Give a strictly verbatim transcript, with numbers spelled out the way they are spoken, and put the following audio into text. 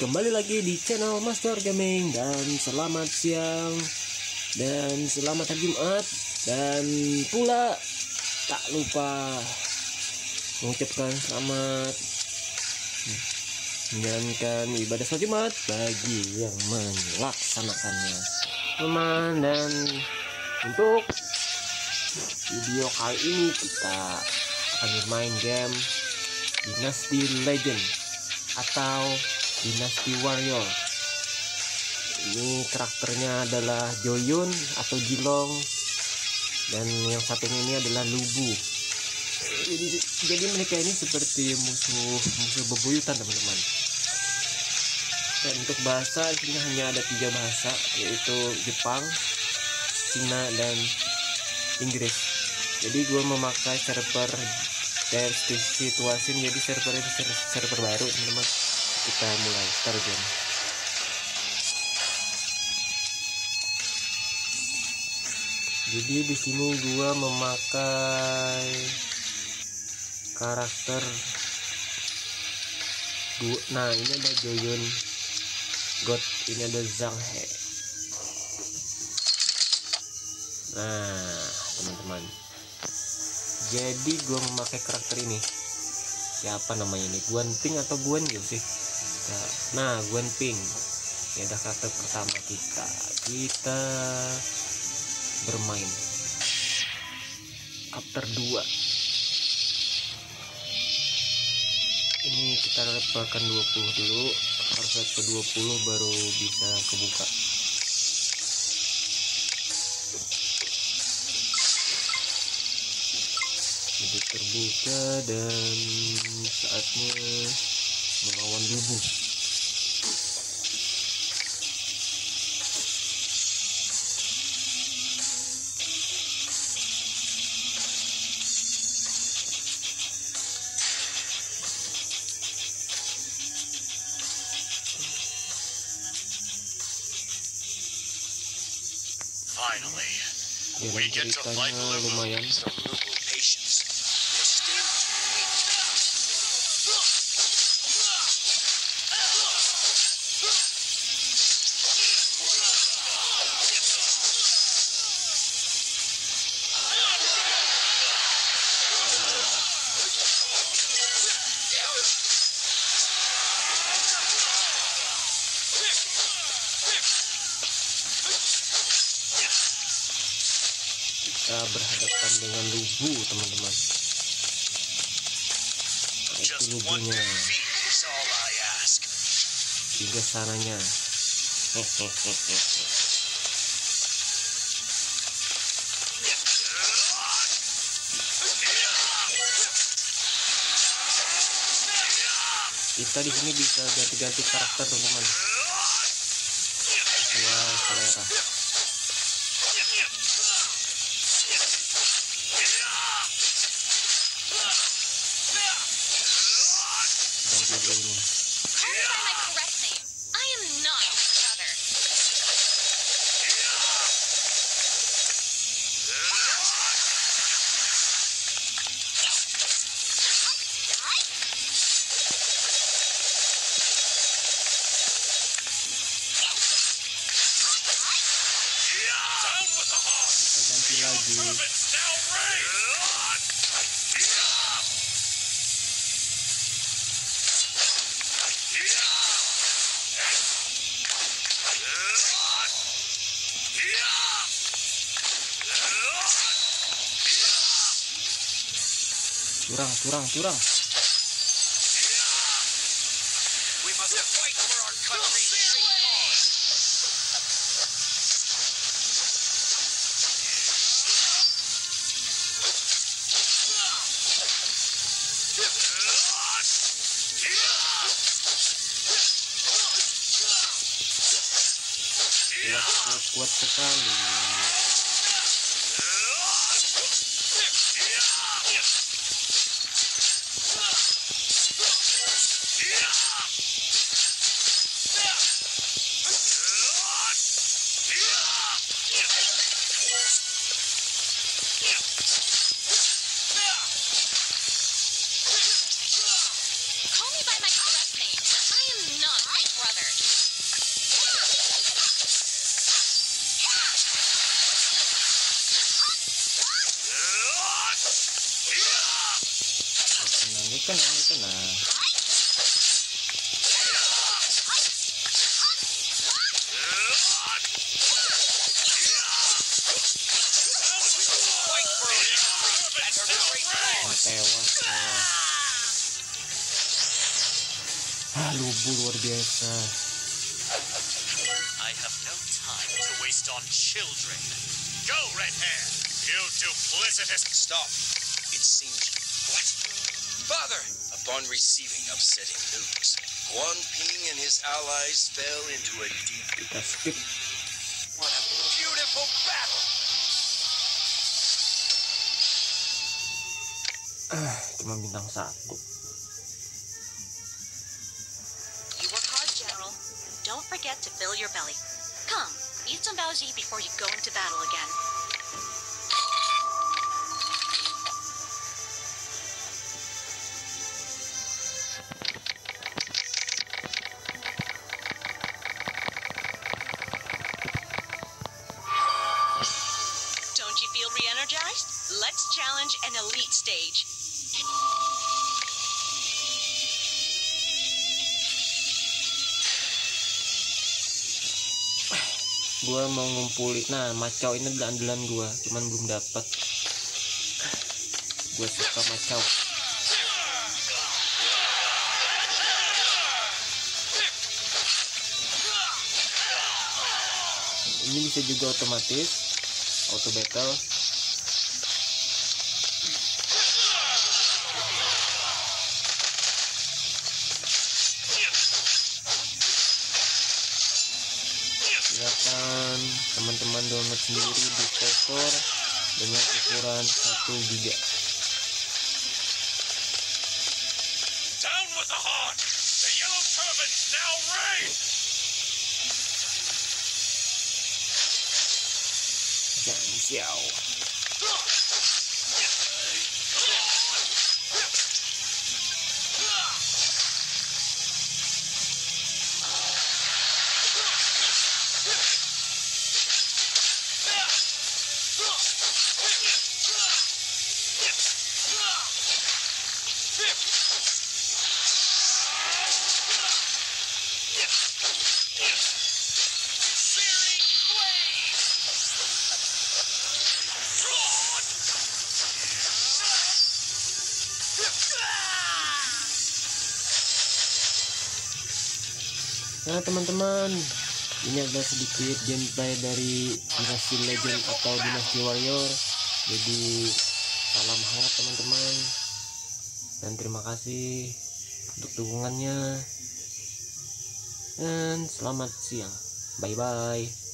kembali lagi di channel Master Gaming. Dan selamat siang dan selamat hari Jumat. Dan pula tak lupa mengucapkan selamat menjalankan ibadah sholat Jumat bagi yang melaksanakannya, teman. Dan untuk video kali ini kita akan bermain game Dynasty Legend atau Dynasty Warrior. Ini karakternya adalah Joyun atau Jilong, dan yang satunya ini adalah Lubu. Jadi, jadi mereka ini seperti musuh musuh bebuyutan, teman-teman. Dan untuk bahasa ini hanya ada tiga bahasa, yaitu Jepang, Cina, dan Inggris. Jadi gue memakai server dari situasi menjadi server server baru, teman-teman. Kita mulai start game. Jadi di sini gua memakai karakter dua. Nah, ini ada Joyun God, ini ada Zhang He. Nah, teman-teman. Jadi gua memakai karakter ini. Siapa namanya ini? Guan Ping atau Guan Yu sih? Nah, Guan Ping. Ini ada karakter pertama kita. Kita bermain chapter dua. Ini kita levelkan dua puluh dulu, harus level dua puluh baru bisa kebuka. Jadi terbuka dan saatnya melawan Lubu. Finally, we get to fight lumayan. Kita berhadapan dengan Lubu, teman-teman. Nah, itu Lubunya. Tiga sananya. Kita di sini bisa ganti-ganti karakter, teman-teman. Sesuai selera. Lagi. Curang, curang, curang. Kuat, kuat sekali. Call me by my correct name. I am not my brother. tenang, tenang. Tewas semua. Ah, lubu luar biasa. I have no time to waste on children. Go, red hair! You duplicitous! Stop. It seems you... What? Father! Upon receiving upsetting news, Guan Ping and his allies fell into a deep... Kita skip. What a beautiful battle! Ah, cuma bintang satu. You work hard, General. Don't forget to fill your belly. Come, eat some baozi before you go into battle again. Don't you feel re-energized? Let's challenge an elite stage. Gua mau ngumpulin, nah macau ini adalah andalan gua, cuman belum dapat. Gua suka macau. Ini bisa juga otomatis auto battle. Silakan teman-teman download sendiri di Play Store dengan ukuran satu giga. Down with the hawk! The yellow turbans now reign! Jangan siau. Nah teman-teman, ini adalah sedikit gameplay dari Dynasty Legend atau Dynasty Warrior. Jadi salam hangat teman-teman, dan terima kasih untuk dukungannya, dan selamat siang, bye bye.